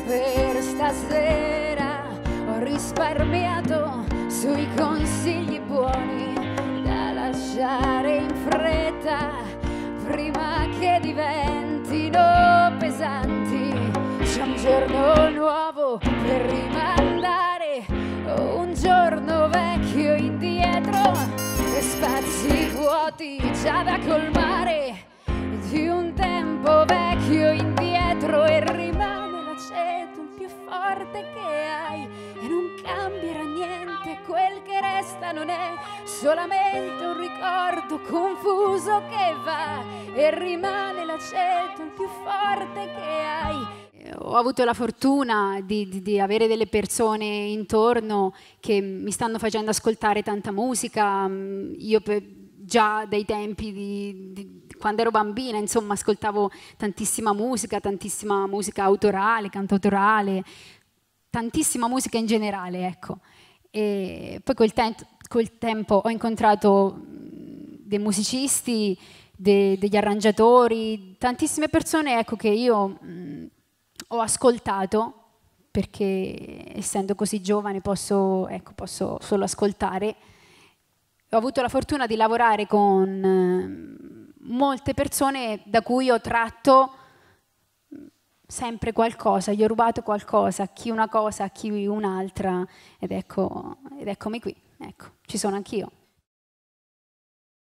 per stasera, ho risparmiato sui consigli buoni da lasciare in fretta prima che diventino pesanti. C'è un giorno nuovo per rimandare, un giorno vecchio indietro e spazi vuoti già da colmare, di un tempo vecchio indietro, e rimane l'aceto il più forte che hai e non cambierà niente, quel che resta non è solamente un ricordo confuso che va, e rimane l'aceto il più forte che hai. Ho avuto la fortuna di avere delle persone intorno che mi stanno facendo ascoltare tanta musica. Io già dai tempi di quando ero bambina, insomma, ascoltavo tantissima musica autorale, cantautorale, tantissima musica in generale, ecco. E poi col tempo ho incontrato dei musicisti, degli arrangiatori, tantissime persone, ecco, che io ho ascoltato, perché essendo così giovane posso solo ascoltare. Ho avuto la fortuna di lavorare con molte persone da cui ho tratto sempre qualcosa, gli ho rubato qualcosa, a chi una cosa, a chi un'altra, ed eccomi qui, ecco, ci sono anch'io.